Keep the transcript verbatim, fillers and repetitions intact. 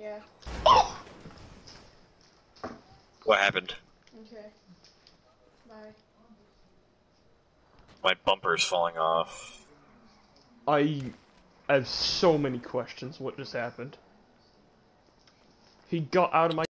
Yeah. What happened? Okay. Bye. My bumper's falling off. I have so many questions. What just happened? He got out of my